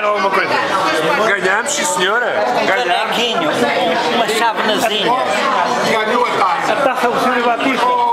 alguma coisa? Ganhamos, sim senhora. Ganhamos. Uma chavenazinha. Ganhou a taça. A taça do Sr. Batista.